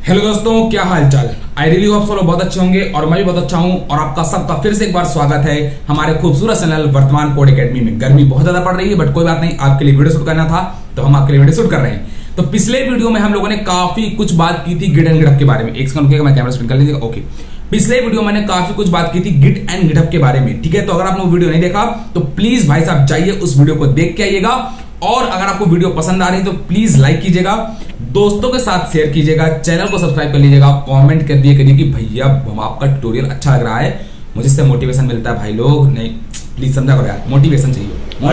Hello दोस्तों, क्या हाल चाल। आई रियली होप सब लोग बहुत अच्छे होंगे और मैं भी बहुत अच्छा हूं और आपका सबका फिर से एक बार स्वागत है हमारे खूबसूरत चैनल वर्तमान कोड एकेडमी में। गर्मी बहुत ज्यादा पड़ रही है बट कोई बात नहीं, आपके लिए वीडियो शूट करना था तो हम आपके लिए वीडियो शूट कर रहे हैं। तो पिछले वीडियो में हम लोगों ने काफी कुछ बात की थी गिट एंड गिटहब के बारे में। एक सेकंड रुकिएगा, मैं कैमरा स्पिन कर लीजिएगा। ओके, पिछले वीडियो मैंने काफी कुछ बात की थी गिट एंड गिटहब के बारे में, ठीक है। तो अगर आपने वो वीडियो नहीं देखा तो प्लीज भाई साहब जाइए उस वीडियो को देख के आइएगा। और अगर आपको वीडियो पसंद आ रही है तो प्लीज लाइक कीजिएगा, दोस्तों के साथ शेयर कीजिएगा, चैनल को सब्सक्राइब कर लीजिएगा, कमेंट कर दिए करिए कि भैया आपका ट्यूटोरियल अच्छा लग रहा है, मुझे इससे मोटिवेशन मिलता है। भाई लोग नहीं, प्लीज समझा करो यार, मोटिवेशन चाहिए,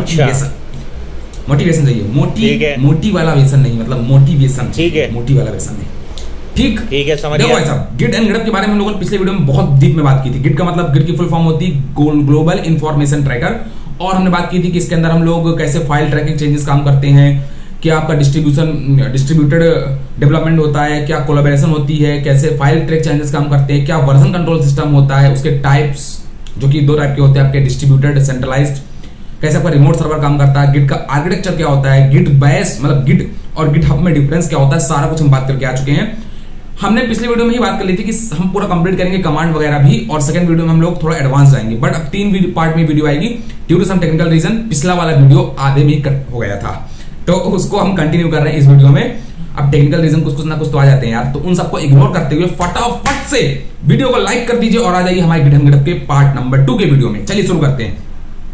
मोटिवेशन चाहिए, मोटी वाला वेसन नहीं, मतलब मोटिवेशन, ठीक है, मोटी वाला वेसन नहीं, ठीक है, समझ गए साहब। गिट एंड गिटहब के बारे में हम लोगों ने पिछले वीडियो में बहुत डीप में बात की थी। गिट का मतलब, गिट की फुल फॉर्म होती है ग्लोबल इंफॉर्मेशन ट्रैकर, और हमने बात की थी कि इसके अंदर हम लोग कैसे फाइल ट्रैकिंग चेंजेस काम करते हैं, क्या आपका डिस्ट्रीब्यूटेड डेवलपमेंट होता है, क्या कोलैबोरेशन होती है, कैसे फाइल ट्रैक चेंजेस काम करते हैं, क्या वर्जन कंट्रोल सिस्टम होता है, उसके टाइप्स जो कि दो टाइप के होते हैं आपके, डिस्ट्रीब्यूटेड, सेंट्रलाइज्ड, कैसे आपका रिमोट सर्वर काम करता है, गिट का आर्किटेक्चर क्या होता है, गिट बेस मतलब गिट और गिटहब में डिफरेंस क्या होता है, सारा कुछ हम बात करके आ चुके हैं। हमने पिछले वीडियो में ही बात कर ली थी कि हम पूरा कंप्लीट करेंगे कमांड वगैरह भी, और सेकंड वीडियो में हम लोग थोड़ा एडवांस जाएंगे, बट अब 3 पार्ट में वीडियो आएगी due to some technical reason. पिछला वाला वीडियो आधे में कट हो गया था तो उसको हम कंटिन्यू कर रहे हैं इस वीडियो में। अब टेक्निकल रीजन कुछ ना कुछ तो आ जाते हैं यार, तो उन सबको इग्नोर करते हुए फटाफट से वीडियो को लाइक कर दीजिए और आ जाइए हमारे गिट एंड गिटहब के पार्ट नंबर 2 के वीडियो में। चलिए शुरू करते हैं।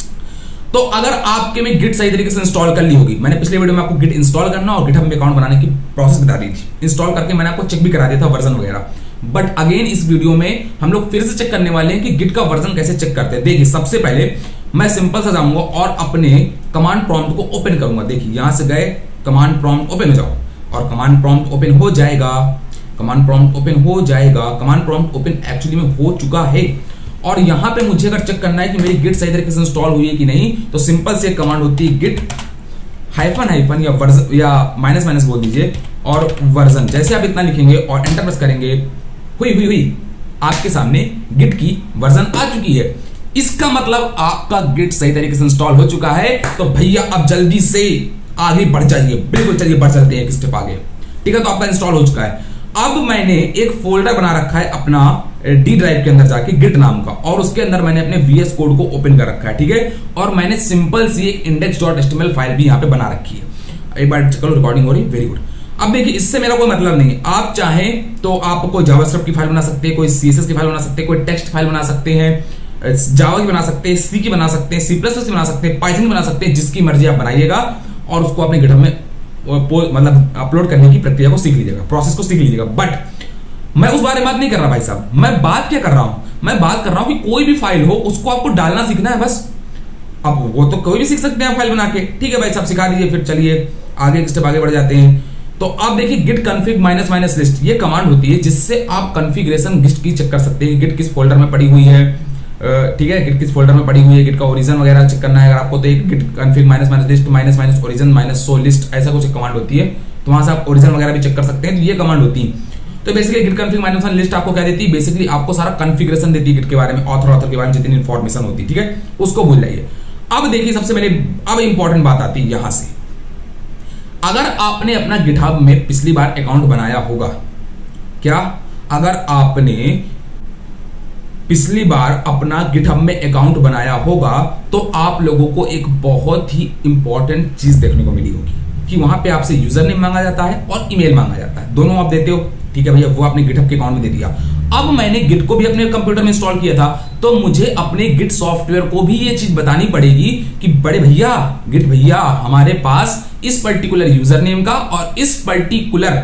तो अगर आपके में गिट सही तरीके से इंस्टॉल कर ली होगी, मैंने पिछले वीडियो में आपको गिट इंस्टॉल करना और गिटहब में अकाउंट बनाने की प्रोसेस बता दी थी, इंस्टॉल करके मैंने आपको चेक भी करा दिया था वर्जन वगैरह। बट अगेन इस वीडियो में हम लोग फिर से चेक करने वाले हैं कि गिट का वर्जन कैसे चेक करते हैं। देखिए, सबसे पहले मैं सिंपल सा जाऊंगा और अपने कमांड प्रॉम्प्ट को ओपन करूंगा। देखिए, यहां से गए, कमांड प्रॉम्प्ट ओपन हो जाओ, और कमांड प्रॉम्प्ट ओपन हो जाएगा, कमांड प्रॉम्प्ट ओपन हो जाएगा, कमांड प्रॉम्प्ट ओपन एक्चुअली में हो चुका है। और यहां पे मुझे अगर चेक करना है कि मेरी गिट सही तरीके से इंस्टॉल हुई है कि नहीं, तो सिंपल से कमांड होती है गिट हाइफन या वर्जन या माइनस बोल दीजिए और वर्जन। जैसे आप इतना लिखेंगे और एंटर प्रेस करेंगे, हुई आपके सामने गिट की वर्जन आ चुकी है। इसका मतलब आपका गिट सही तरीके से इंस्टॉल हो चुका है। तो भैया अब जल्दी से आगे बढ़ जाइए, बिल्कुल चलिए बढ़ चलते हैं एक स्टेप आगे, ठीक है। तो आपका इंस्टॉल हो चुका है। अब मैंने एक फोल्डर बना रखा है अपना डी ड्राइव के अंदर जाके गिट नाम का, और उसके अंदर मैंने अपने VS कोड को ओपन कर रखा है, ठीक है। और मैंने सिंपल सी एक index.html फाइल भी यहां पे बना रखी है। एक बार चलो, रिकॉर्डिंग हो रही, वेरी गुड। अब देखिए, इससे मेरा कोई मतलब नहीं है। आप चाहें तो आप कोई जावास्क्रिप्ट की फाइल बना सकते हैं, कोई CSS की फाइल बना सकते हैं, कोई टेक्स्ट फाइल बना सकते हैं, जावा की बना सकते हैं, सी की बना सकते हैं, C++ की बना सकते हैं, पाइथन की बना सकते हैं, जिसकी मर्जी आप बनाइएगा और उसको अपने गिटहब में मतलब अपलोड करने की प्रक्रिया को सीख लीजिएगा, प्रोसेस को सीख लीजिएगा। बट मैं उस बारे में बात नहीं कर रहा भाई साहब। मैं बात क्या कर रहा हूं, मैं बात कर रहा हूं कि कोई भी फाइल हो उसको आपको डालना सीखना है बस। अब वो तो कोई भी सीख सकते हैं फाइल बना के, ठीक है भाई साहब, सिखा दीजिए। फिर चलिए आगे एक स्टेप आगे बढ़ जाते हैं। तो आप देखिए, गिट कॉन्फ़िग माइनस लिस्ट, ये कमांड होती है जिससे आप कॉन्फ़िगरेशन गिट की चेक कर सकते हैं, गिट किस फोल्डर में पड़ी हुई है, ठीक है, गिट किस फोल्डर में पड़ी हुई है, गिट का ओरिजिन वगैरह चेक करना है अगर आपको, तो एक Git config minus list minus origin -सो लिस्ट, ऐसा कुछ कमांड होती है। तो वहां से आप ओरिजिन वगैरह भी चेक कर सकते हैं। तो ये कमांड होती है। तो basically Git config minus list आपको क्या देती है, बेसिकली आपको सारा कॉन्फ़िगरेशन देती है गिट के बारे में, ऑथर के बारे में जितनी इंफॉर्मेशन होती है, ठीक है, उसको भूल जाइए। अब देखिए, सबसे पहले अब इंपॉर्टेंट बात आती है यहां से। अगर आपने अपना गिटहब में पिछली बार अकाउंट बनाया होगा, क्या अगर आपने पिछली बार अपना गिटहब में अकाउंट बनाया होगा तो आप लोगों को एक बहुत ही इंपॉर्टेंट चीज देखने को मिली होगी कि वहां पे आपसे यूजर नेम मांगा जाता है और ईमेल मांगा जाता है, दोनों आप देते हो, ठीक है भैया। वो आपने गिटहब के अकाउंट में दे दिया। अब मैंने गिट को भी अपने कंप्यूटर में इंस्टॉल किया था, तो मुझे अपने गिट सॉफ्टवेयर को भी ये चीज बतानी पड़ेगी कि बड़े भैया, गिट भैया, हमारे पास इस पर्टिकुलर यूजर नेम का और इस पर्टिकुलर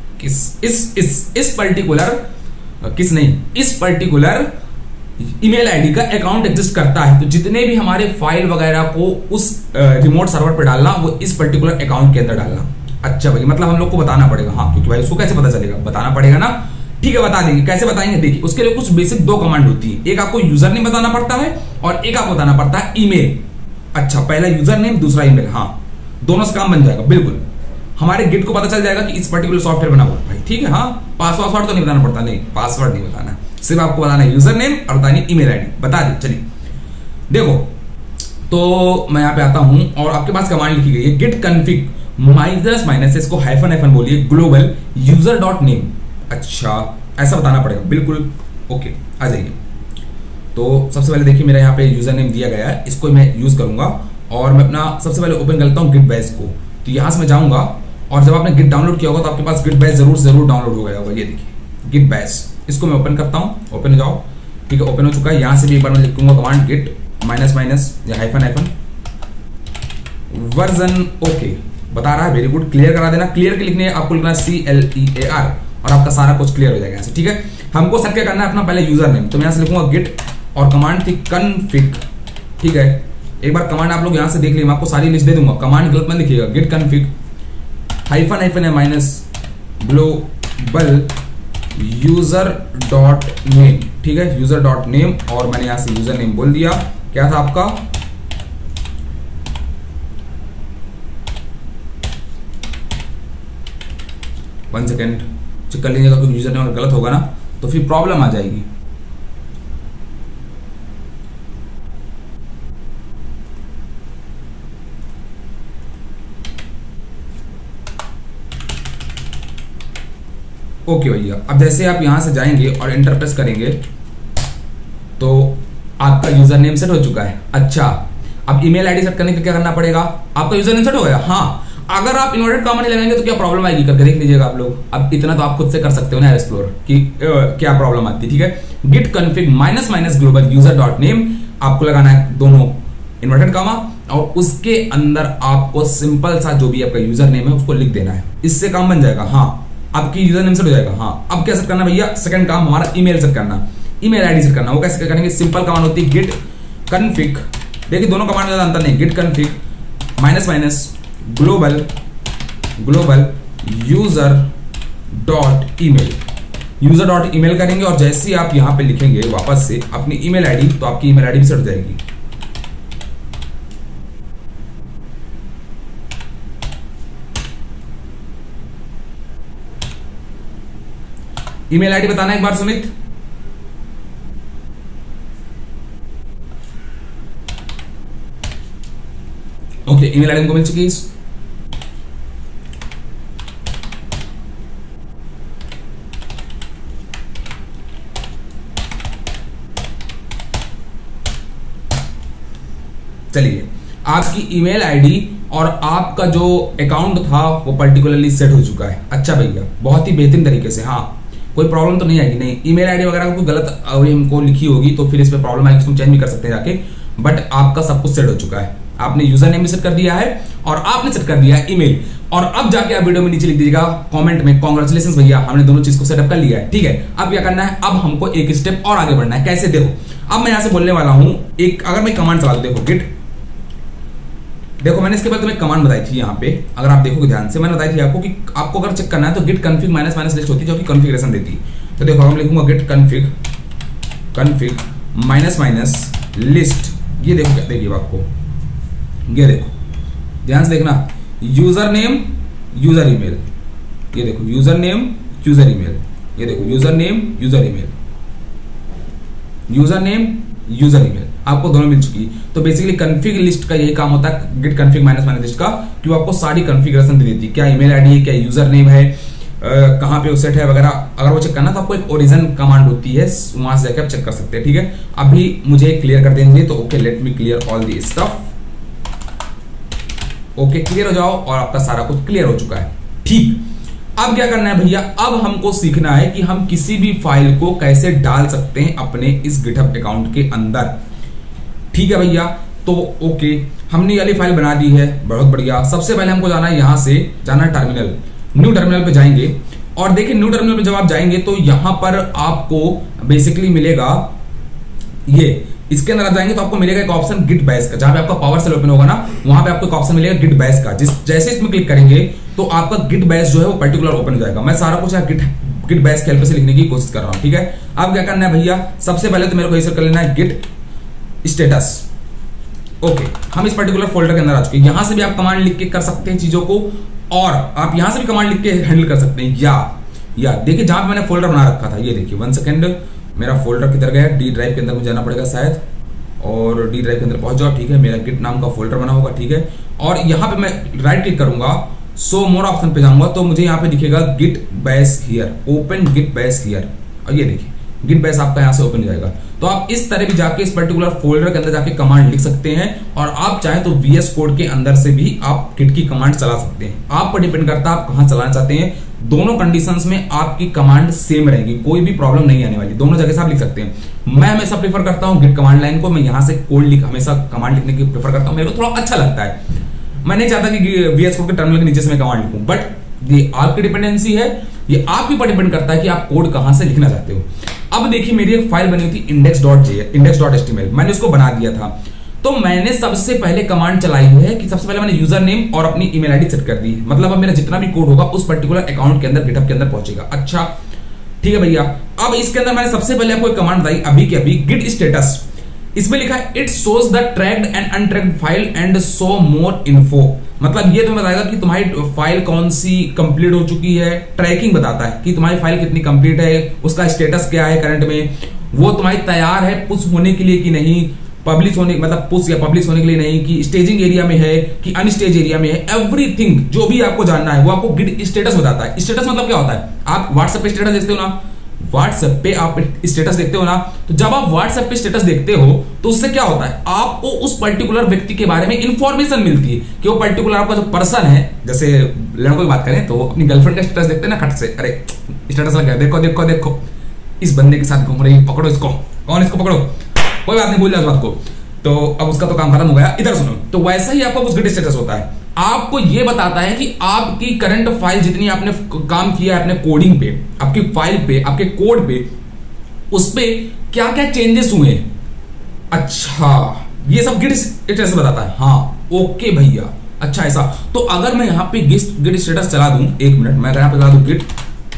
ईमेल आईडी का अकाउंट एग्जिस्ट करता है। तो जितने भी हमारे फाइल वगैरह को उस रिमोट सर्वर पर डालना, वो इस पर्टिकुलर अकाउंट के अंदर डालना। अच्छा भाई, मतलब हम लोग को बताना पड़ेगा, हाँ, क्योंकि भाई उसको कैसे पता चलेगा, बताना पड़ेगा ना, ठीक है, बता देंगे। कैसे बताएंगे, देखिए, उसके लिए कुछ बेसिक 2 कमांड होती है। एक आपको यूजर नेम बताना पड़ता है और एक आपको बताना पड़ता है ईमेल। अच्छा, पहला यूजर नेम, दूसरा ईमेल, हाँ, दोनों से काम बन जाएगा। बिल्कुल हमारे गिट को पता चल जाएगा कि इस पर्टिकुलर सॉफ्टवेयर बना हुआ भाई, ठीक है। हाँ, पासवर्ड तो नहीं बताना पड़ता, नहीं, पासवर्ड नहीं बताना, सिर्फ आपको बताना है यूजर नेम और बतानी ईमेल आईडी, बता दी। चलिए देखो, तो मैं यहां पे आता हूं और आपके पास कमांड लिखी गई है गिट कॉन्फ़िग माइनस इसको हाइफन बोलिए ग्लोबल यूजर डॉट नेम, अच्छा ऐसा बताना पड़ेगा, बिल्कुल ओके। आ जाइए। तो सबसे पहले देखिए मेरा यहाँ पे यूजर नेम दिया गया है, इसको मैं यूज करूंगा और मैं अपना सबसे पहले ओपन कर लेता हूँ गिट बैश को। तो यहाँ से मैं जाऊंगा और जब आपने गिट डाउनलोड किया होगा तो आपके पास गिट बैश जरूर डाउनलोड हो गया होगा। ये देखिए गिट बैश, इसको मैं ओपन करता हूँ। ओपन हो जाओ, ठीक है ओपन हो चुका है। यहाँ से भी एक बार मैं लिखूंगा कमांड गिट माइनस या हाइफन वर्जन ओके बता रहा है, वेरी गुड। क्लियर करा देना, क्लियर के लिखने आपको लिखना CLEAR और आपका सारा कुछ क्लियर हो जाएगा यहाँ से, ठीक है। हमको सेट क्या करना है अपना पहले यूजर नेम, तो मैं यहाँ से लिखूंगा गिट और कमांड थी कन्फिग, ठीक है। एक बार कमांड आप लोग यहाँ से देख लीजिए, मैं आपको सारी लिस्ट दे दूंगा, कमांड गलत मत लिखिएगा। गिट कन्फिग हाइफन है minus global user dot name, ठीक है यूजर डॉट नेम। और मैंने यहाँ से यूजर नेम बोल दिया, क्या था आपका 1 सेकेंड चेक कर लीजिएगा, क्योंकि यूजर नेम अगर गलत होगा ना तो फिर प्रॉब्लम आ जाएगी। ओके भैया, अब जैसे आप यहां से जाएंगे और एंटर प्रेस करेंगे तो आपका यूजर नेम सेट हो चुका है। अच्छा, अब ईमेल आईडी सेट करने के लिए क्या करना पड़ेगा? आपका यूजर नेम सेट हो गया। हाँ, अगर आप इन्वर्टेड कॉमा नहीं लगाएंगे तो क्या प्रॉब्लम आएगी करके देख लीजिएगा आप लोग। अब इतना तो आप खुद से कर सकते हो ना एक्सप्लोर कि क्या प्रॉब्लम आती है, ठीक है। Git config minus global user dot name आपको लगाना है दोनों इन्वर्टेड कॉमा और उसके अंदर आपको सिंपल सा जो भी आपका यूजर नेम है उसको लिख देना है। इससे काम बन जाएगा। हाँ, आपकी यूजर नेम सेट हो जाएगा। हाँ, अब क्या सेट करना भैया? सेकंड काम हमारा ईमेल सेट करना, ईमेल आईडी सेट करना। वो कैसे करेंगे? सिंपल कमांड होती है गिट कन्फिग, देखिए दोनों कमांड में ज्यादा अंतर नहीं। Git config minus global user dot email करेंगे और जैसे ही आप यहां पे लिखेंगे वापस से अपनी ईमेल आईडी, तो आपकी ईमेल आईडी भी सेट हो जाएगी। ईमेल आईडी बताना एक बार सुमित। ओके, ईमेल आईडी को मिल चुकी है। चलिए, आपकी ईमेल आईडी और आपका जो अकाउंट था वो पर्टिकुलरली सेट हो चुका है। अच्छा भैया, बहुत ही बेहतरीन तरीके से। हाँ, कोई प्रॉब्लम तो नहीं आएगी। नहीं, ईमेल आईडी वगैरह कोई गलत हमको लिखी होगी तो फिर इस पे प्रॉब्लम आएगी, इसको चेंज भी कर सकते हैं जाके। बट आपका सब कुछ सेट हो चुका है। आपने यूजर नेम भी सेट कर दिया है और आपने सेट कर दिया है ईमेल। और अब जाके आप वीडियो में नीचे लिख दीजिएगा कमेंट में, कांग्रेचुलेशंस भैया, हमने दोनों चीज को सेटअप कर लिया है। ठीक है, अब क्या करना है? अब हमको एक स्टेप और आगे बढ़ना है। कैसे? देखो, अब मैं यहां से बोलने वाला हूं एक, अगर मैं कमांड चला दूं, देखो गिट, देखो मैंने इसके बाद तुम्हें कमांड बताई थी यहाँ पे, अगर आप देखोगे ध्यान से, मैंने बताई थी आपको कि आपको अगर चेक करना है तो गिट कन्फिग माइनस लिस्ट होती है जो कि कॉन्फ़िगरेशन देती है। तो देखो हम लिखूंगा गिट कन्फिग माइनस लिस्ट। ये देखो, क्या देखिए आपको, ये देखो ध्यान से देखना, यूजर नेम यूजर ईमेल, ये देखो यूजर नेम यूजर ईमेल, ये देखो user name user email, user name user email, आपको दोनों मिल चुकी। तो बेसिकली कन्फिग लिस्ट का यही काम होता है, गिट कन्फिग माइनस लिस्ट का, कि वो आपको सारी कॉन्फ़िगरेशन दे देती है, क्या ईमेल आईडी है, क्या यूजर नेम है, कहाँ पे वो सेट है वगैरह। अगर वो चेक करना तो आपको एक ओरिजिन कमांड होती है, वहां से जाकर आप चेक कर सकते हैं। ठीक है, अभी मुझे क्लियर कर देंगे तो okay, let me clear all the stuff. Okay, clear हो जाओ और आपका सारा कुछ क्लियर हो चुका है। ठीक, अब क्या करना है भैया? अब हमको सीखना है कि हम किसी भी फाइल को कैसे डाल सकते हैं अपने इस गिटहब अकाउंट के अंदर। ठीक है भैया, तो ओके, हमने वाली फाइल बना दी है, बहुत बढ़िया। सबसे पहले हमको जाना है, यहां से जाना है टर्मिनल, न्यू टर्मिनल पे जाएंगे और देखिए न्यू टर्मिनल पे जब आप जाएंगे तो यहां पर आपको बेसिकली मिलेगा ये, इसके अंदर आप जाएंगे तो आपको मिलेगा एक ऑप्शन गिट बैश का, जहां पे आपका पावर सेल ओपन होगा ना, वहां पे आपको एक ऑप्शन मिलेगा गिट बैश का। जैसे इसमें क्लिक करेंगे तो आपका गिट बैश जो है वो पर्टिकुलर ओपन हो जाएगा। मैं सारा कुछ गिट बैश के हेल्प से लिखने की कोशिश कर रहा हूं। ठीक है, अब क्या करना है भैया? सबसे पहले तो मेरे को ऐसा कर लेना है गिट स्टेटस। ओके, हम इस पर्टिकुलर फोल्डर के अंदर आ चुके हैं। यहां से भी आप कमांड लिख के कर सकते हैं चीजों को, और आप यहां से भी कमांड लिख के हैंडल कर सकते हैं। या देखिए जहां पे मैंने फोल्डर बना रखा था, ये देखिए 1 सेकेंड, मेरा फोल्डर किधर गया? डी ड्राइव के अंदर मुझे जाना पड़ेगा शायद, और डी ड्राइव के अंदर पहुंच जाओ। ठीक है, मेरा गिट नाम का फोल्डर बना होगा। ठीक है, और यहां पे मैं राइट क्लिक करूंगा, सो मोर ऑप्शन पे जाऊंगा तो मुझे यहाँ पे दिखेगा Git Bash here, open Git Bash here, और ये देखिए गिट बैश आपका यहाँ से ओपन हो जाएगा। तो आप इस तरह भी जाके इस पर्टिकुलर फोल्डर के अंदर जाके कमांड लिख सकते हैं, और आप चाहें तो VS कोड के अंदर से भी आप गिट की कमांड चला सकते हैं। आप पर डिपेंड करता है आप कहां चलाना चाहते हैं। दोनों कंडीशंस में आपकी कमांड सेम रहेगी, कोई भी प्रॉब्लम नहीं आने वाली, दोनों जगह से आप लिख सकते हैं। मैं हमेशा प्रेफर करता हूं गिट कमांड लाइन को, मैं यहां से कोड हमेशा कमांड लिखने की प्रेफर करता हूं, मेरे को थोड़ा अच्छा लगता है। मैं नहीं चाहता कि VS कोड के टर्मिनल के नीचे से मैं कमांड लिखूं, बट ये आपकी डिपेंडेंसी है, ये आपके ऊपर डिपेंड करता है कि आप कोड कहां से लिखना चाहते हो। अब देखिए मेरी एक फाइल बनी थी index.html, मैंने उसको बना दिया था। तो मैंने सबसे पहले कमांड चलाई हुई है कि सबसे पहले मैंने यूजर नेम और अपनी ईमेल आईडी सेट कर दी, मतलब अब मेरा जितना भी कोड होगा उस पर्टिकुलर अकाउंट के अंदर गिटहब के अंदर पहुंचेगा। अच्छा ठीक है भैया, अब इसके अंदर मैंने सबसे पहले आपको एक कमांड बताई अभी के अभी, गिट स्टेटस। इसमें लिखा है it shows the tracked and untracked file and show more info, मतलब ये तुम्हें बताएगा कि तुम्हारी फाइल कौन सी कंप्लीट हो चुकी है, ट्रैकिंग बताता है कि तुम्हारी फाइल कितनी कंप्लीट है, उसका स्टेटस क्या है करंट में, वो तुम्हारी तैयार है पुश होने के लिए कि नहीं, पब्लिश होने मतलब पुश या पब्लिश होने के लिए नहीं, कि स्टेजिंग एरिया में है कि अनस्टेज एरिया में है, एवरीथिंग जो भी आपको जानना है वो आपको गिट स्टेटस बताता है। स्टेटस मतलब क्या होता है, आप व्हाट्सएप पे स्टेटस देखते हो ना, व्हाट्सएप पे आप स्टेटस देखते हो ना, तो जब आप व्हाट्सएप पे स्टेटस देखते हो तो उससे क्या होता है, आपको उस पर्टिकुलर व्यक्ति के बारे में इंफॉर्मेशन मिलती है कि वो पर्टिकुलर आपका जो पर्सन है, जैसे लड़कों की बात करें तो अपनी गर्लफ्रेंड का स्टेटस देखते हैं ना खट से, अरे स्टेटस लग गया, देखो देखो देखो इस बंदे के साथ घूम रही है, पकड़ो इसको, कौन इसको पकड़ो, कोई बात नहीं भूल जाओ इस बात को, तो अब उसका तो काम खत्म हो गया। इधर सुनो, तो वैसा ही आपका कुछ गिट स्टेटस होता है, आपको ये बताता है कि आपकी करंट फाइल जितनी आपने काम किया है अपने कोडिंग पे, आपकी फाइल पे, आपके कोड पे, उस पे क्या क्या चेंजेस हुए। अच्छा ये सब गिट स्टेटस बताता है। हाँ ओके भैया, अच्छा ऐसा, तो अगर मैं यहां पे गिट स्टेटस चला दूं, एक मिनट मैं यहां पे चला दूं गिट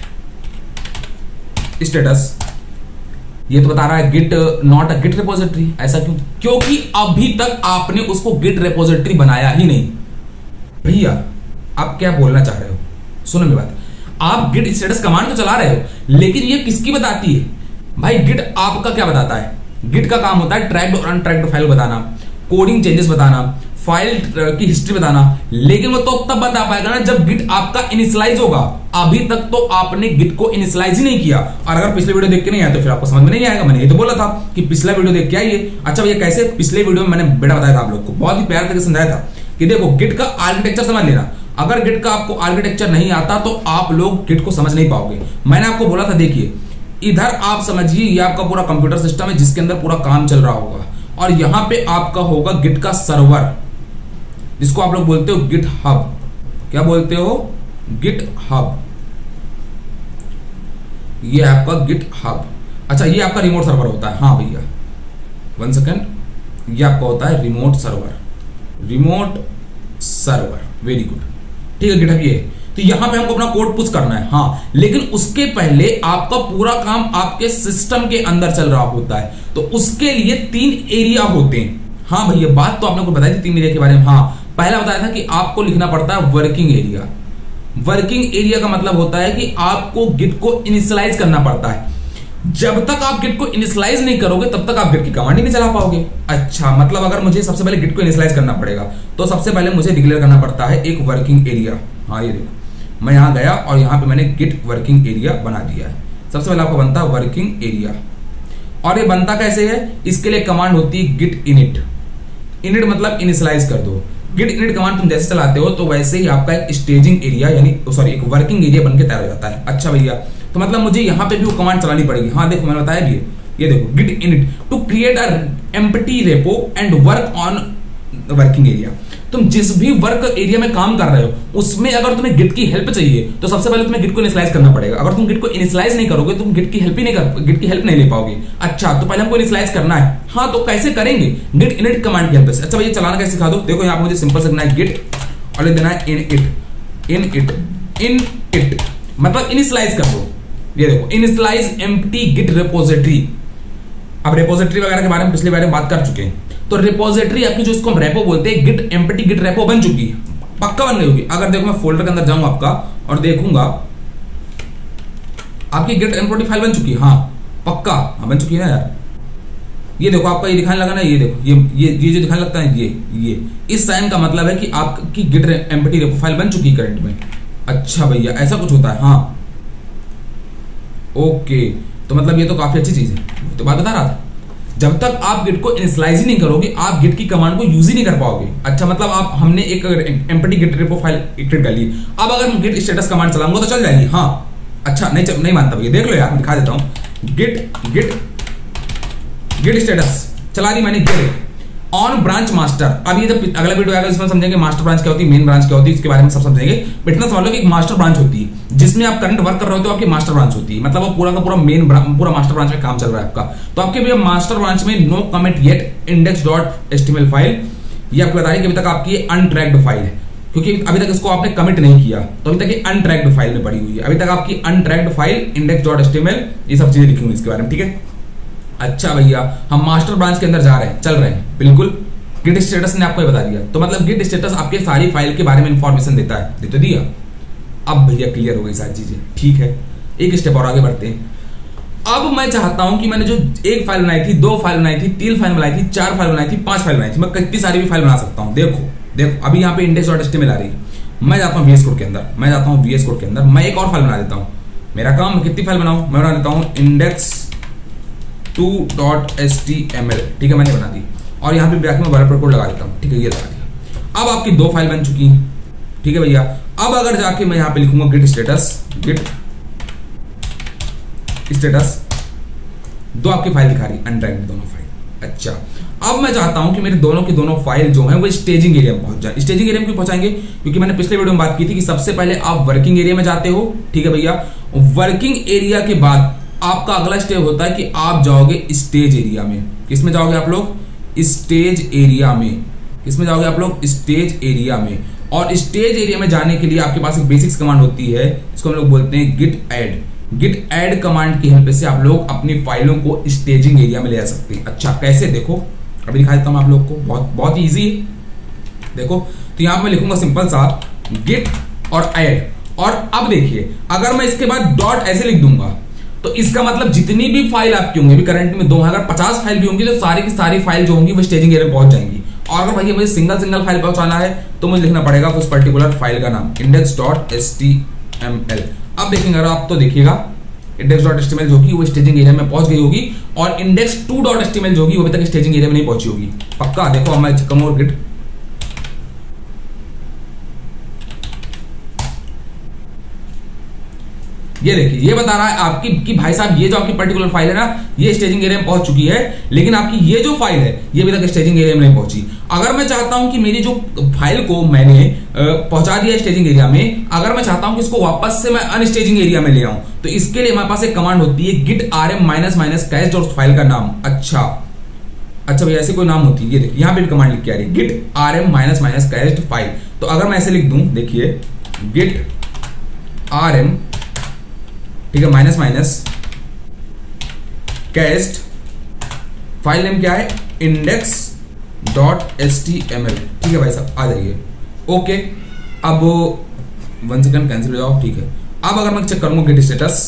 स्टेटस, ये तो बता रहा है Git not a Git repository, ऐसा क्यों, क्योंकि अभी तक आपने उसको गिट रिपोजिटरी बनाया ही नहीं। भैया आप क्या बोलना चाह रहे हो, सुनो मेरी बात, आप गिट स्टेटस कमांड तो चला रहे हो, लेकिन ये किसकी बताती है भाई, गिट आपका क्या बताता है, गिट का काम होता है ट्रैक्ड और अनट्रैक्ड फाइल बताना, कोडिंग चेंजेस बताना, फाइल की हिस्ट्री बताना, लेकिन वो तो तब बता पाएगा ना जब गिट आपका इनिशियलाइज होगा। अभी तक तो आपने गिट को इनिशियलाइज ही नहीं किया, और अगर पिछले वीडियो देख के नहीं आया तो फिर आपको समझ में नहीं आएगा। मैंने ये तो बोला था कि पिछला वीडियो देख के आइए। अच्छा भैया कैसे, पिछले वीडियो में मैंने बेटा बताया था आप लोग को, बहुत ही प्यार करके समझाया था कि देखो गिट का आर्किटेक्चर समझ लेना, अगर गिट का आपको आर्किटेक्चर नहीं आता तो आप लोग गिट को समझ नहीं पाओगे। मैंने आपको बोला था देखिए इधर आप समझिए ये आपका पूरा कंप्यूटर सिस्टम है जिसके अंदर पूरा काम चल रहा होगा, और यहां पे आपका होगा गिट का सर्वर, जिसको आप लोग बोलते हो गिट हब। क्या बोलते हो, गिट हब, ये आपका गिट हब। अच्छा ये आपका रिमोट सर्वर होता है, हाँ भैया 1 सेकेंड, ये आपका होता है remote server, remote server, very good, ठीक है गिट हब ये। तो यहां पे हमको अपना कोड पुश करना है, हाँ, लेकिन उसके पहले आपका पूरा काम आपके सिस्टम के अंदर चल रहा होता है, तो उसके लिए 3 एरिया होते हैं। हाँ भैया बात तो आपने को बताई थी 3 एरिया के बारे में। हाँ पहला बताया था कि आपको लिखना पड़ता है वर्किंग एरिया। वर्किंग एरिया का मतलब होता है कि आपको गिट को इनिशियलाइज करना पड़ता है, जब तक आप गिट को इनिशियलाइज नहीं करोगे तब तक आप गिट की कमांड ही नहीं चला पाओगे। अच्छा मतलब अगर मुझे सबसे पहले गिट को इनिशियलाइज करना पड़ेगा तो सबसे पहले मुझे डिक्लेयर करना पड़ता है एक वर्किंग एरिया। हाँ ये देखो मैं यहां गया और यहां पे मैंने गिट वर्किंग एरिया बना दिया है। सबसे पहले आपको बनता है वर्किंग एरिया, और ये बनता कैसे है, इसके लिए कमांड होती है गिट इनिट। इनिट मतलब इनिशियलाइज कर दो। गिट इनिट कमांड तुम जैसे चलाते हो तो वैसे ही आपका एक स्टेजिंग एरिया यानी सॉरी एक वर्किंग एरिया बनके तैयार हो जाता है। अच्छा भैया तो मतलब मुझे यहां पे भी वो कमांड चलानी पड़ेगी। हाँ देखो मैंने बताया भी, ये देखो Git init to create a empty repo and work on working area. तुम जिस भी वर्क एरिया में काम कर रहे हो उसमें अगर तुम्हें गिट की हेल्प चाहिए तो सबसे पहले तुम्हें गिट को इनिशियलाइज करना पड़ेगा। अगर तुम गिट को इनिशियलाइज नहीं करोगे तुम गिट की हेल्प नहीं ले पाओगे। अच्छा तो पहले हमको इनिशियलाइज करना है। हाँ तो कैसे करेंगे, गिट इनिट कमांड की हेल्प से। अच्छा भैया चलाना कैसे सिखा दो। देखो यहाँ पे मुझे सिंपल से लिखना है गिट और लिख देना है इन इट मतलब इनिशियलाइज कर दो। ये देखो इनिशियलाइज एम्प्टी गिट रिपोजिटरी। अब रिपोजिटरी वगैरह के बारे में पिछले बारे में बात कर चुके हैं, तो रिपोजिटरी आपकी जो इसको हम रेपो बोलते हैं, गिट एम्प्टी गिट रेपो बन चुकी है, पक्का बन गई होगी। अगर देखो मैं फोल्डर के अंदर जाऊंगा आपका और देखूंगा आपकी गिट एम्प्टी फाइल बन चुकी है। हाँ पक्का हाँ बन चुकी है ना यार, ये देखो आपका ये दिखाने लगा ना, ये देखो ये जो दिखाने लगता है ये इस साइन का मतलब है कि आपकी गिट एम्प्टी रेपो फाइल बन चुकी है करंट में। अच्छा भैया ऐसा कुछ होता है, हाँ ओके। तो मतलब ये तो काफी अच्छी चीज है, तो बात बता रहा था। जब तक आप गिट को इनिशियलाइज ही नहीं करोगे आप गिट की कमांड को यूज ही नहीं कर पाओगे। अच्छा मतलब आप हमने एक empty Git repo file create कर ली, अब अगर मैं गिट स्टेटस कमांड चलाऊंगा तो चल जाएगी, हाँ। अच्छा नहीं मानता भैया, देख लो यार दिखा देता हूं। गिट स्टेटस चला दी मैंने, ऑन ब्रांच मास्टर। अब ये जब अगला वीडियो आएगा इसमें समझेंगे मास्टर ब्रांच क्या होती है, मेन ब्रांच क्या होती है, इसके बारे में सब समझेंगे। बट इतना समझ लो कि एक मास्टर ब्रांच होती है जिसमें आप करंट वर्क कर रहे हो, तो आपकी मास्टर ब्रांच होती है, मतलब वो पूरा का पूरा पूरा मास्टर ब्रांच में काम चल रहा है आपका। तो आपके भैया मास्टर ब्रांच में no commit yet index.html file, ये आपको बता रही है कि अभी तक आपकी अनट्रैक्ड फाइल है, क्योंकि अभी तक इसको आपने कमिट नहीं किया, तो अभी तक ये अनट्रैक्ड फाइल में पड़ी हुई है। अभी तक आपकी अनट्रैक्ड फाइल index.html ये सब चीजें लिखी हुई इसके बारे में, ठीक है। अच्छा भैया हम मास्टर ब्रांच के अंदर जा रहे हैं, चल रहे हैं, बिल्कुल गिट स्टेटस ने आपको ये बता दिया। तो मतलब गिट स्टेटस आपके सारी फाइल के बारे में इंफॉर्मेशन देता है, दे तो दिया। अब भैया क्लियर हो गई सारी चीजें, ठीक है। एक स्टेप और आगे बढ़ते हैं। अब मैं चाहता हूं कि मैंने जो एक फाइल बनाई थी, 2 फाइल बनाई थी, 3 फाइल बनाई थी, 4 फाइल बनाई थी, 5 फाइल बनाई थी, मैं कितनी सारी भी फाइल बना सकता हूं। देखो अभी यहाँ पे index.html आ रही है, मैं जाता हूँ VS कोड के अंदर, मैं एक और फाइल बना देता हूँ। मेरा काम मैं कितनी फाइल बनाऊं, मैं बना देता हूँ index2.html, ठीक है मैंने बना दी। और यहाँ पे जाके मैं बराबर कोड लगा देता हूँ, ठीक है ये लगा दिया। अब आपकी 2 फाइल बन चुकी हैं, ठीक है भैया। अब अगर जाके मैं यहाँ पे लिखूंगा गिट स्टेटस 2 आपकी फाइल दिखा रही है, अनट्रैक्ड दोनों फाइल। अच्छा अब मैं चाहता हूं कि मेरे दोनों की दोनों फाइल जो है वो स्टेजिंग एरिया में पहुंच जाए। स्टेजिंग एरिया में क्यों पहुंचाएंगे, क्योंकि मैंने पिछले वीडियो में बात की थी कि सबसे पहले आप वर्किंग एरिया में जाते हो, ठीक है भैया। वर्किंग एरिया के बाद आपका अगला स्टेप होता है कि आप जाओगे स्टेज एरिया में। किसमें जाओगे आप लोग, स्टेज एरिया में। किसमें जाओगे आप लोग, स्टेज एरिया में। और स्टेज एरिया में जाने के लिए आपके पास एक बेसिक्स कमांड होती है, इसको हम लोग बोलते हैं गिट ऐड कमांड की हेल्प से आप लोग अपनी फाइलों को स्टेजिंग एरिया में ले जा सकते हैं। अच्छा कैसे, देखो अभी दिखा देता हूं आप लोग को, बहुत इजी है। देखो तो यहां पे मैं लिखूंगा सिंपल सा गिट और ऐड, और अब देखिए अगर मैं इसके बाद डॉट ऐसे लिख दूंगा तो इसका मतलब जितनी भी फाइल आपकी होंगी, अभी करंट में 2 है, अगर 50 फाइल भी होंगी तो सारी की सारी फाइल जो होंगी वो स्टेजिंग एरिया में पहुंच जाएंगी। और अगर भैया मुझे सिंगल फाइल पहुंचाना है तो मुझे लिखना पड़ेगा उस पर्टिकुलर फाइल का नाम index.html। अब देखेंगे अगर आप तो देखिएगा index.html जो कि वो स्टेजिंग एरिया में पहुंच गई होगी, और index2.html जो कि वो अभी तक स्टेजिंग एरिया में नहीं पहुंची होगी पक्का। देखो मैं चेक करूंगा गिट, ये देखिए ये बता रहा है आपकी कि भाई साहब ये जो आपकी पर्टिकुलर फाइल है ना ये स्टेजिंग एरिया में पहुंच चुकी है, लेकिन आपकी ये जो फाइल है ये अभी तक स्टेजिंग एरिया में नहीं पहुंची। अगर मैं चाहता हूं कि मेरी जो फाइल को मैंने पहुंचा दिया स्टेजिंग एरिया में, अगर मैं चाहता हूं कि इसको वापस से मैं अनस्टेजिंग एरिया में ले आऊं, तो इसके लिए हमारे पास एक कमांड होती है git rm कैस्ट और फाइल का नाम। अच्छा भैया ऐसे कोई नाम होती है, ये देखिए यहाँ पे भी कमांड लिख के आ रही है git rm कैस्ट फाइल। तो अगर मैं ऐसे लिख दूं, देखिए git rm, ठीक है, माइनस कैस्ट, फाइल नेम क्या है index.html, ठीक है भाई साहब आ जाइए। ओके अब 1 सेकंड कैंसिल हो जाओ, ठीक है। अब अगर मैं चेक करूंगा गिट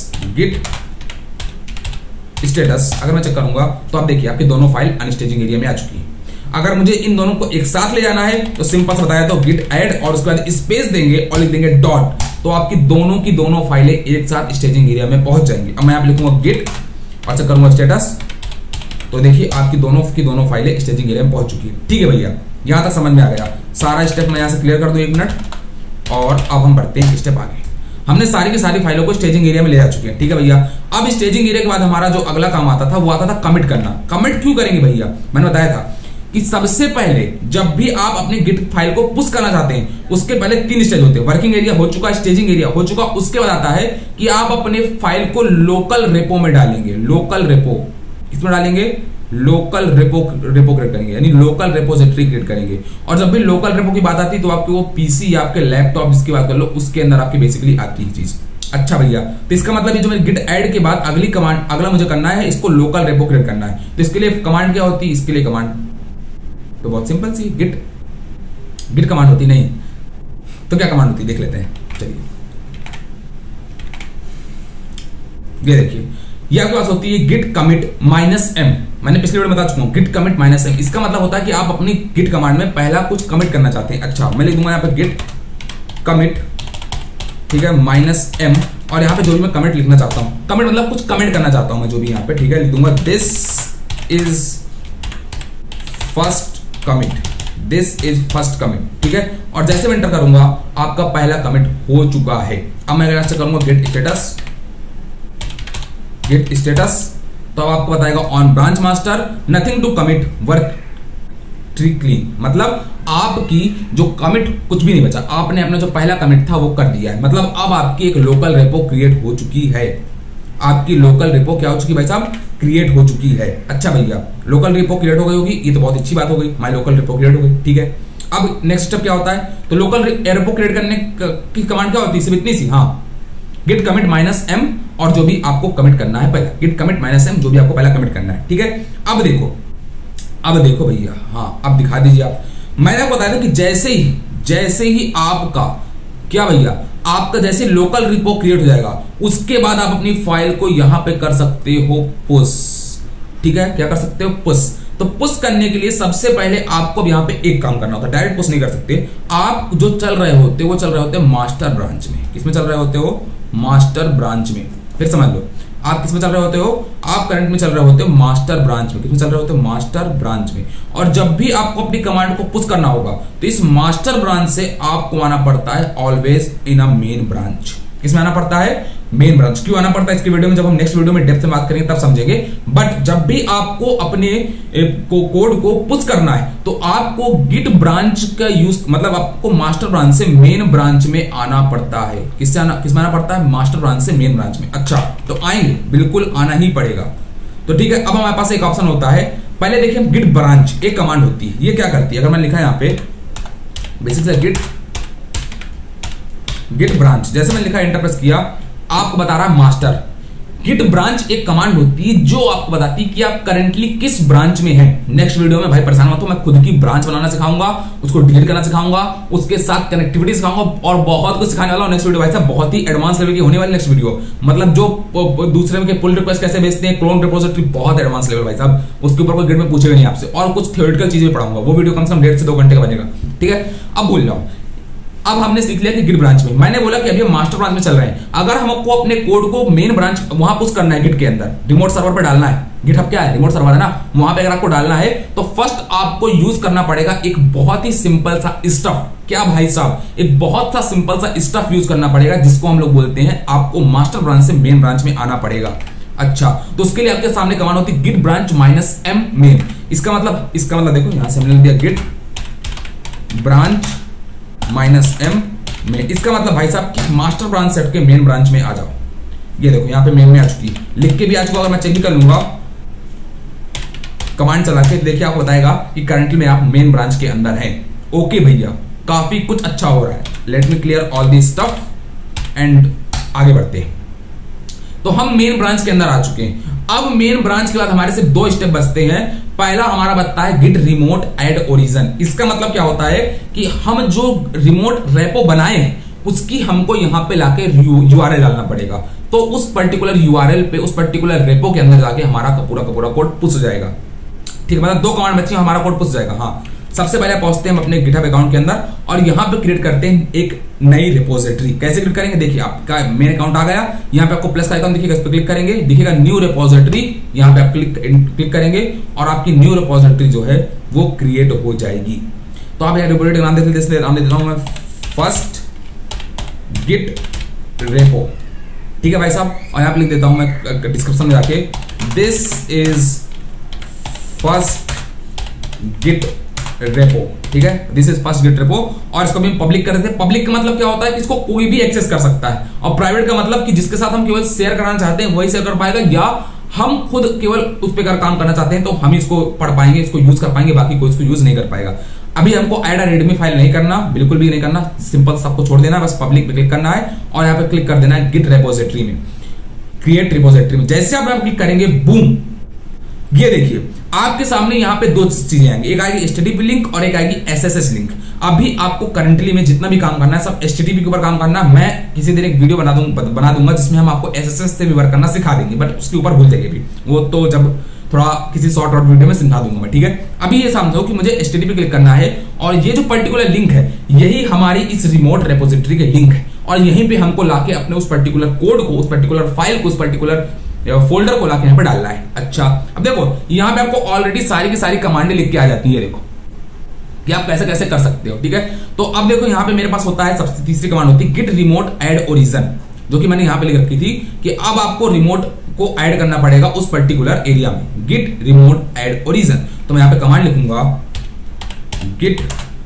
स्टेटस अगर मैं चेक करूंगा तो आप देखिए आपकी दोनों फाइल अनस्टेजिंग एरिया में आ चुकी है। अगर मुझे इन दोनों को एक साथ ले जाना है तो सिंपल सा बताया तो गिट ऐड और उसके बाद स्पेस देंगे और लिख देंगे डॉट, तो आपकी दोनों की दोनों फाइलें एक साथ स्टेजिंग एरिया में पहुंच जाएंगी। अब मैं यहाँ पे लिखूंगा गिट और चेक करूंगा स्टेटस, तो देखिए आपकी दोनों की दोनों फाइलें स्टेजिंग एरिया में पहुंच चुकी है। ठीक है भैया यहां तक समझ में आ गया। सारा स्टेप मैं यहां से क्लियर कर दूं 1 मिनट, और अब हम बढ़ते हैं स्टेप आगे। हमने सारी की सारी फाइलों को स्टेजिंग एरिया में ले जा चुके हैं, ठीक है भैया। अब स्टेजिंग एरिया के बाद हमारा जो अगला काम आता था वो आता था कमिट करना। कमिट क्यों करेंगे भैया, मैंने बताया था कि सबसे पहले जब भी आप अपनी गिट फाइल को पुश करना चाहते हैं उसके पहले 3 स्टेज होते हैं। वर्किंग एरिया हो चुका, स्टेजिंग एरिया हो चुका, उसके बाद आता है कि आप अपने फाइल को लोकल रेपो में डालेंगे। लोकल रेपो इसमें डालेंगे, लोकल रेपो क्रिएट करेंगे, यानी लोकल रेपोजिटरी क्रिएट करेंगे। और जब भी लोकल रेपो की बात आती है तो आपके वो पीसी या आपके लैपटॉप जिसकी बात कर लो उसके अंदर आपकी बेसिकली आती है चीज। अच्छा भैया तो इसका मतलब ये जो मेरे गिट ऐड के बाद अगली कमांड अगला मुझे करना है इसको लोकल रेपो क्रिएट करना है, तो इसके लिए कमांड क्या होती है, इसके लिए कमांड तो बहुत सिंपल सी गिट कमांड होती नहीं तो क्या कमांड होती देख लेते हैं। चलिए ये देखिए ये आपके पास होती है गिट कमिट -m। मैंने पिछले वीडियो में बता चुका हूं गिट कमिट -m। इसका मतलब होता है कि आप अपनी गिट कमांड में पहला कुछ कमिट करना चाहते हैं। अच्छा, मैं लिख दूंगा यहाँ पे गिट कमिट, ठीक है, -m, और यहाँ पे जो भी मैं कमिट लिखना चाहता हूं, कमिट मतलब कुछ कमेंट करना चाहता हूं मैं जो भी यहाँ पे, ठीक है, लिख दूंगा this is first commit, this is first commit, ठीक है। और जैसे मैं एंटर करूंगा आपका पहला कमिट हो चुका है। अब मैं अगर करूंगा गेट स्टेटस, गेट स्टेटस, तो आपको बताएगा on branch master nothing to commit work tree clean, मतलब आपकी जो कमिट कुछ भी नहीं बचा, आपने अपना जो पहला कमिट था वो कर दिया है। मतलब अब आपकी एक लोकल रेपो क्रिएट हो चुकी है। आपकी लोकल रेपो क्या हो चुकी है भाई साहब? क्रिएट हो चुकी है। अच्छा भैया, लोकल रेपो क्रिएट हो गई होगी, ये तो बहुत अच्छी बात हो गई, माय लोकल रेपो क्रिएट हो गई, ठीक है। अब नेक्स्ट स्टेप क्या होता है? तो लोकल रेपो क्रिएट करने की कमांड क्या होती है? सिर्फ इतनी सी, हाँ, गिट कमिट -m, और जो भी आपको कमिट करना है पहला, गिट कमिट -m, जो भी आपको पहला कमिट करना है, ठीक है। अब देखो भैया, हाँ, अब दिखा दीजिए आप। मैंने आपको बताया था कि जैसे ही आपका क्या भैया, आपका जैसे लोकल रिपो क्रिएट हो जाएगा, उसके बाद आप अपनी फाइल को यहां पे कर सकते हो पुश, ठीक है। क्या कर सकते हो? पुश। तो पुश करने के लिए सबसे पहले आपको यहां पे एक काम करना होता है, डायरेक्ट पुश नहीं कर सकते आप। जो चल रहे होते वो चल रहे होते मास्टर ब्रांच में। किसमें चल रहे होते हो? मास्टर ब्रांच में। फिर समझ लो, आप किसमें चल रहे होते हो? आप करंट में चल रहे होते हो मास्टर ब्रांच में। किसमें चल रहे होते हो? मास्टर ब्रांच में। और जब भी आपको अपनी कमांड को पुश करना होगा तो इस मास्टर ब्रांच से आपको आना पड़ता है always in a main branch. किसमें आना पड़ता है? Main branch. क्यों आना पड़ता है इसके वीडियो में, जब हम नेक्स्ट वीडियो में डेप्थ में बात करेंगे तब समझेंगे। बट जब भी आपको अपने कोड को पुश करना है तो आपको गिट ब्रांच का यूज, मतलब आपको मास्टर ब्रांच से मेन ब्रांच में आना पड़ता है। किसमें आना पड़ता है? मास्टर ब्रांच से मेन ब्रांच में। अच्छा, तो आएंगे, बिल्कुल आना ही पड़ेगा। तो ठीक है, अब हमारे पास एक ऑप्शन होता है। पहले देखिए, गिट ब्रांच एक कमांड होती है। ये क्या करती है? अगर मैंने लिखा है यहाँ पे बेसिक से गिट ब्रांच, जैसे मैंने लिखा एंटर प्रेस किया, आपको बता रहा है मास्टर। गिट ब्रांच एक कमांड होती है जो आपको बताती है कि आप करंटली किस ब्रांच में हैं। नेक्स्ट वीडियो में भाई परेशान मत हो, मैं खुद की ब्रांच बनाना सिखाऊंगा, उसको डिलीट करना सिखाऊंगा, उसके साथ कनेक्टिविटी सिखाऊंगा और बहुत कुछ सिखाने वाला हूं नेक्स्ट वीडियो। भाई साहब बहुत ही एडवांस लेवल की होने वाली नेक्स्ट वीडियो, मतलब जो दूसरे के पुल रिक्वेस्ट कैसे भेजते हैं, क्लोन रिपोजिटरी, बहुत एडवांस लेवल भाई साहब। उसके ऊपर कोई गिट में पूछेगा नहीं आपसे, और कुछ थ्योरेटिकल चीजें पढ़ाऊंगा। वो वीडियो कम से कम 1.5 से 2 घंटे का बनेगा, ठीक है। अब भूल जाओ, अब हमने सीख लिया कि गिट ब्रांच में, मैंने बोला कि अभी हम मास्टर ब्रांच में चल रहे हैं। अगर हमको अपने कोड को मेन ब्रांच वहां पुश करना है, गिट के अंदर रिमोट सर्वर पे डालना है, गिटहब क्या है? रिमोट सर्वर है ना, वहां पे अगर आपको डालना है तो फर्स्ट आपको यूज करना पड़ेगा एक बहुत ही सिंपल सा स्टफ। क्या भाई साहब? एक बहुत सा सिंपल सा स्टफ यूज करना पड़ेगा, जिसको हम लोग बोलते हैं, आपको मास्टर ब्रांच से मेन ब्रांच में आना पड़ेगा। अच्छा, तो उसके लिए आपके सामने कमांड होती है गिट ब्रांच -m मेन। इसका मतलब देखो, यहां से हमने दिया गिट ब्रांच -m में। इसका मतलब भाई साहब कि मास्टर ब्रांच सेट के मेन ब्रांच में आ जाओ। ये देखो यहाँ पे मेन में आ चुकी है, लिख के भी आ चुका। अगर मैं चेक भी कर लूंगा कमांड चला के, देखिए आपको बताएगा कि करंटली में आप मेन ब्रांच के अंदर हैं। ओके भैया, काफी कुछ अच्छा हो रहा है। Let me clear all this stuff and आगे बढ़ते हैं। तो हम मेन ब्रांच के अंदर आ चुके हैं। अब मेन ब्रांच के बाद हमारे सिर्फ 2 स्टेप बचते हैं। पहला हमारा बनता है गिट रिमोट एड ओरिजिन। इसका मतलब क्या होता है कि हम जो रिमोट रेपो बनाए हैं उसकी हमको यहां पे लाके यूआरएल डालना पड़ेगा। तो उस पर्टिकुलर यूआरएल पे, उस पर्टिकुलर रेपो के अंदर जाके हमारा पूरा का पूरा कोड पुश हो जाएगा, ठीक है। मतलब 2 कमांड बची, हमारा कोड पुश जाएगा। हाँ, सबसे पहले पहुंचते हैं हम अपने गिटहब अकाउंट के अंदर और यहां पे क्रिएट करते हैं एक नई रिपोजिटरी। कैसे क्रिएट करेंगे? देखिए, आपका मेन अकाउंट आ गया, यहां पे आपको प्लस का आइकन दिखेगा, इस पे क्लिक करेंगे, दिखेगा न्यू रिपोजिटरी, यहां पे आप क्लिक करेंगे और आपकी न्यू रिपोजिटरी जो है वो क्रिएट हो जाएगी। तो आप यहां रिपोजिटरी का नाम नाम दे देता हूं मैं फर्स्ट गिट रेपो, ठीक है भाई साहब। और यहां पे लिख देता हूं मैं डिस्क्रिप्शन में जाके, this is first git repo, ठीक है, this is first git repo. और इसको भी पब्लिक कर देते हैं। पब्लिक का मतलब क्या होता है कि इसको कोई भी एक्सेस कर सकता है, और प्राइवेट का मतलब कि जिसके साथ हम केवल शेयर कराना चाहते हैं वही शेयर कर पाएगा, या हम खुद केवल उस पर अगर काम करना चाहते हैं तो हम इसको पढ़ पाएंगे, इसको यूज कर पाएंगे, बाकी कोई इसको यूज नहीं कर पाएगा। अभी हमको ऐड अ रेडमी फाइल नहीं करना, बिल्कुल भी नहीं करना, सिंपल सबको छोड़ देना, बस पब्लिक पे क्लिक करना है और यहाँ पे क्लिक कर देना है गिट रेपोजिटरी में, क्रिएट रिपोजिटरी में। जैसे आप क्लिक करेंगे, बूम, ये देखिए आपके सामने यहाँ पे दो चीजें आएंगी, एक आएगी HTTP लिंक और एक आएगी SSH लिंक। अभी आपको करंटली में जितना भी काम करना है सब HTTP के ऊपर काम करना है। मैं किसी दिन एक वीडियो बना दूंगा जिसमें हम आपको SSH से भी वर्क करना सिखा देंगे, बट उसके ऊपर भूल जाइए, भी वो तो जब थोड़ा किसी शॉर्ट आउट वीडियो में सिखा दूंगा मैं, ठीक है। अभी ये समझो कि मुझे HTTP क्लिक करना है और ये जो पर्टिकुलर लिंक है यही हमारी इस रिमोट रेपोजिटरी के लिंक है, और यहीं पे हमको लाके अपने उस पर्टिकुलर कोड को, उस पर्टिकुलर फाइल को, उस पर्टिकुलर फोल्डर को लाके यहाँ पे डालना है। अच्छा, अब देखो यहाँ पे आपको ऑलरेडी सारी की सारी कमांडें लिख के आ जाती है, देखो कि आप कैसे कैसे कर सकते हो, ठीक है। तो अब देखो यहाँ पे मेरे पास होता है सबसे तीसरी कमांड होती है गिट रिमोट ऐड ओरिजिन, जो कि मैंने यहाँ पे लिख रखी थी कि अब आपको रिमोट को ऐड करना पड़ेगा उस पर्टिकुलर एरिया में, गिट रिमोट ऐड ओरिजिन। तो मैं यहाँ पे कमांड लिखूंगा गिट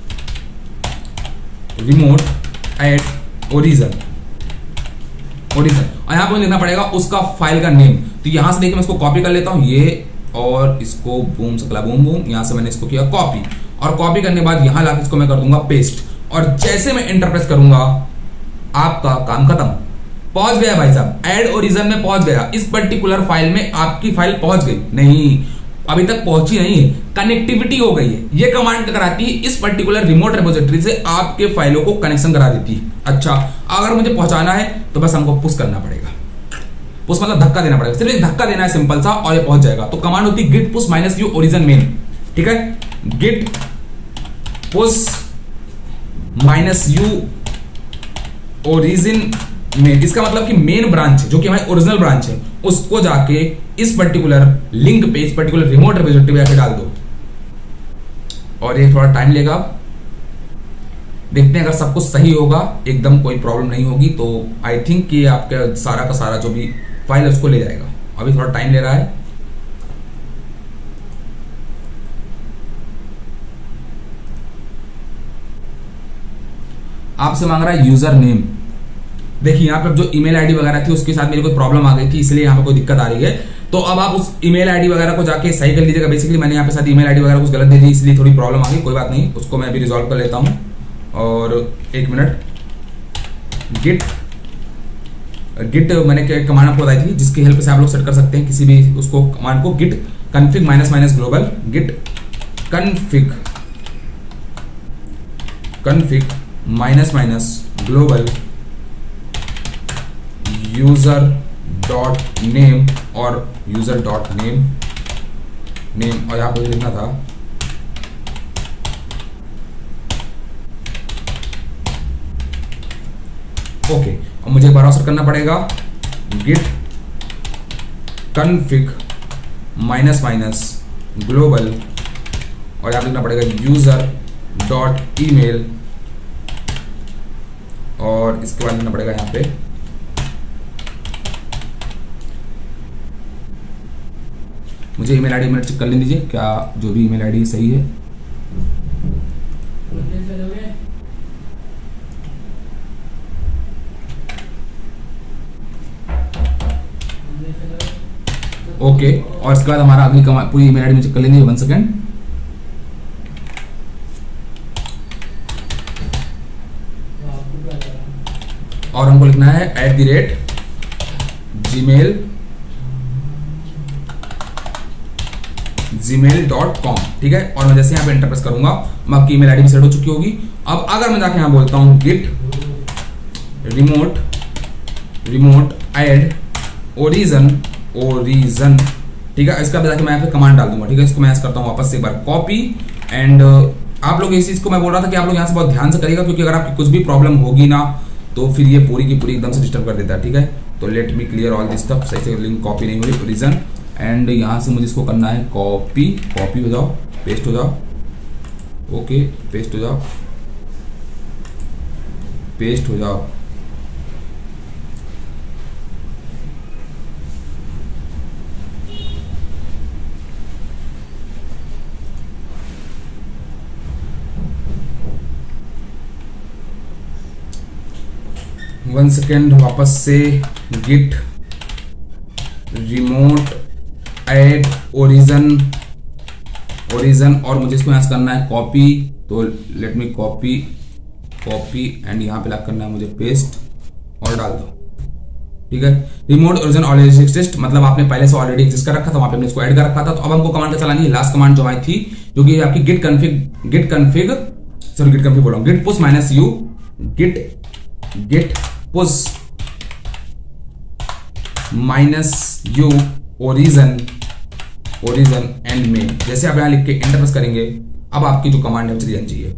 रिमोट ऐड ओरिजिन, और यहाँ पे लिखना पड़ेगा उसका फाइल का नेम। तो यहां से देखिए मैं इसको कॉपी कर लेता हूं, ये और इसको बूम सकला बूम बूम, यहां से मैंने इसको किया कॉपी, और कॉपी करने के बाद यहां लाके इसको मैं कर दूंगा पेस्ट, और जैसे मैं एंटर प्रेस करूंगा आपका काम खत्म, पहुंच गया भाई साहब, ऐड ओरिजिन में पहुंच गया, इस पर्टिकुलर फाइल में आपकी फाइल पहुंच गई। नहीं, अभी तक पहुंची नहीं है, कनेक्टिविटी हो गई है। ये कमांड क्या कराती है, इस पर्टिकुलर रिमोट रेपोजिटरी से आपके फाइलों को कनेक्शन करा देती है। अच्छा, अगर मुझे पहुंचाना है तो बस हमको पुश करना पड़ेगा, पुश मतलब धक्का देना पड़ेगा, सिर्फ एक धक्का देना है सिंपल सा, और ये पहुंच जाएगा। तो कमांड होती है git push minus u origin main, ठीक है, git push minus u origin main. इसका मतलब कि मेन ब्रांच जो कि हमारी ओरिजिनल ब्रांच है उसको जाके इस पर्टिकुलर लिंक पे, इस पर्टिकुलर रिमोट रेपोजिटरी पे जाके डाल दो, और ये थोड़ा टाइम लेगा। देखते हैं अगर सब कुछ सही होगा, एकदम कोई प्रॉब्लम नहीं होगी, तो आई थिंक कि आपका सारा का सारा जो भी फाइल है उसको ले जाएगा। अभी थोड़ा टाइम ले रहा है। आपसे मांग रहा है यूजर नेम। देखिए यहाँ पे जो ईमेल आईडी वगैरह थी उसके साथ मेरी कोई प्रॉब्लम आ गई थी, इसलिए यहाँ पे कोई दिक्कत आ रही है। तो अब आप उस ईमेल आईडी वगैरह को जाके सही कर लीजिएगा। बेसिकली मैंने यहाँ पे साथ ईमेल आईडी वगैरह कुछ गलत दे दी, इसलिए थोड़ी प्रॉब्लम आ गई, कोई बात नहीं, उसको मैं अभी रिजॉल्व कर लेता हूँ। और एक मिनट, गिट मैंने कमांड आपको बताई थी जिसकी हेल्प से आप लोग सेट कर सकते हैं किसी भी उसको कमांड को, git config minus minus global, git config minus minus global user dot name और यूजर डॉट नेम, और यहां पर लिखना था ओके। अब मुझे एक बार और करना पड़ेगा git config minus minus global, और यहां लिखना पड़ेगा यूजर डॉट ईमेल, और इसके बाद लिखना पड़ेगा यहां पे मुझे ईमेल आईडी में चेक कर ले लीजिए क्या जो भी ईमेल आईडी सही है। ओके, और इसके बाद हमारा अगली पूरी ईमेल आईडी में चेक कर लेंगे। 1 सेकेंड, और हमको लिखना है @gmail.com, ठीक है। और मैं जैसे यहाँ पे एंटर प्रेस करूंगा मैं आपकी ईमेल आईडी भी सेट हो चुकी होगी। अब अगर मैं जाके यहाँ बोलता हूँ गिट रिमोट ऐड ओरिजिन, ठीक है, इसका जाके मैं यहाँ पे कमांड डाल दूंगा, ठीक है। इसको मैं ऐसा करता हूँ वापस से एक बार कॉपी, एंड आप लोग इस चीज को मैं बोल रहा था कि आप लोग यहाँ से बहुत ध्यान से करिएगा, क्योंकि अगर आपकी कुछ भी प्रॉब्लम होगी ना तो फिर ये पूरी की पूरी एकदम से डिस्टर्ब कर देता है, ठीक है। तो let me clear all this stuff, सही से लिंक कॉपी नहीं हो रही ओरिजिन, एंड यहाँ से मुझे इसको करना है कॉपी हो जाओ, पेस्ट हो जाओ, ओके, पेस्ट हो जाओ, वन सेकेंड, वापस से गिट रिमोट ऐड ओरिजिन, और मुझे इसको यहाँ करना है कॉपी, तो लेट मी कॉपी, एंड यहाँ पे लॉक करना है मुझे पेस्ट, और डाल दो। ठीक है। रिमोट ओरिजिन ऑलरेडी एग्जिस्ट, मतलब आपने पहले से ऑलरेडी एग्जिस्ट कर रखा था, वहां पे हमने इसको ऐड कर रखा था। तो अब हमको कमांड चलानी है, लास्ट कमांड जो आई थी, जो कि आपकी git push minus u, git push minus u origin end में। जैसे आप यहां लिख के एंटर प्रेस करेंगे, अब आपकी जो कमांड है चली जानी चाहिए,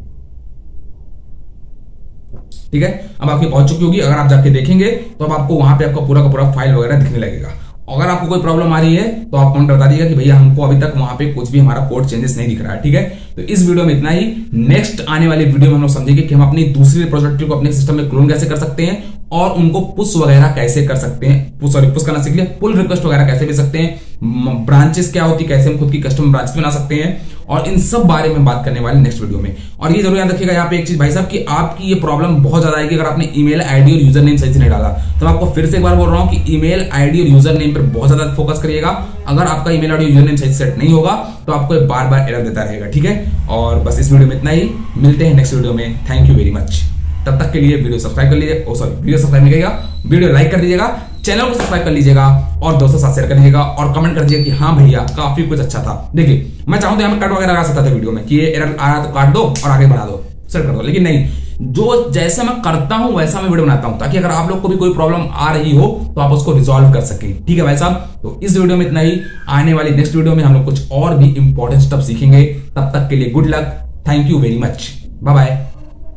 ठीक है। अब आपकी पहुंच चुकी होगी। अगर आप जाके देखेंगे तो अब आपको वहां पे आपका पूरा का पूरा फाइल वगैरह दिखने लगेगा। अगर आपको कोई प्रॉब्लम आ रही है तो आप कमेंट बता दीजिएगा कि भैया हमको अभी तक वहां पे कुछ भी हमारा कोड चेंजेस नहीं दिख रहा है, ठीक है। तो इस वीडियो में इतना ही। नेक्स्ट आने वाली वीडियो में हम लोग समझेंगे कि हम अपनी दूसरी रिपोजिटरी को अपने सिस्टम में क्लोन कैसे कर सकते हैं और उनको पुश वगैरह कैसे कर सकते हैं, पुश करना सीख लिया, पुल रिक्वेस्ट वगैरह कैसे भी सकते हैं, ब्रांचेस क्या होती है, कैसे हम खुद की कस्टम ब्रांच बना सकते हैं, और इन सब बारे में बात करने वाले नेक्स्ट वीडियो में। और ये जरूर याद रखिएगा यहाँ पे एक चीज भाई साहब, कि आपकी ये प्रॉब्लम बहुत ज्यादा आएगी अगर आपने ईमेल आईडी और यूजर नेम सही से नहीं डाला। तो मैं आपको फिर से एक बार बोल रहा हूं कि ईमेल आईडी और यूजर नेम पर बहुत ज्यादा फोकस करिएगा। अगर आपका ईमेल आईडी यूजर नेम सही सेट नहीं होगा तो आपको बार बार एरर देता रहेगा, ठीक है। और बस इस वीडियो में इतना ही, मिलते हैं नेक्स्ट वीडियो में। Thank you very much. तब तक के लिए वीडियो सब्सक्राइब कर लीजिए, वीडियो सब्सक्राइब नहीं करिएगा, वीडियो लाइक कर दीजिएगा, चैनल को सब्सक्राइब कर लीजिएगा और दोस्तों साथ शेयर कर लीजिएगा और कमेंट कर दीजिएगा कि हाँ भैया काफी कुछ अच्छा था। देखिए मैं चाहूं तो यहाँ पे कट वगैरह लगा सकता था वीडियो में कि ये एरर आया तो काट दो और आगे बढ़ा दो, सेट कर दो, लेकिन नहीं, जो जैसे मैं करता हूं वैसा मैं वीडियो बनाता हूं, ताकि अगर आप लोग को भी कोई प्रॉब्लम आ रही हो तो आप उसको रिजॉल्व कर सकें, ठीक है भाई साहब। तो इस वीडियो में इतना ही। आने वाली नेक्स्ट वीडियो में हम लोग कुछ और भी इंपॉर्टेंट स्टेप सीखेंगे। तब तक के लिए good luck, thank you very much, bye bye.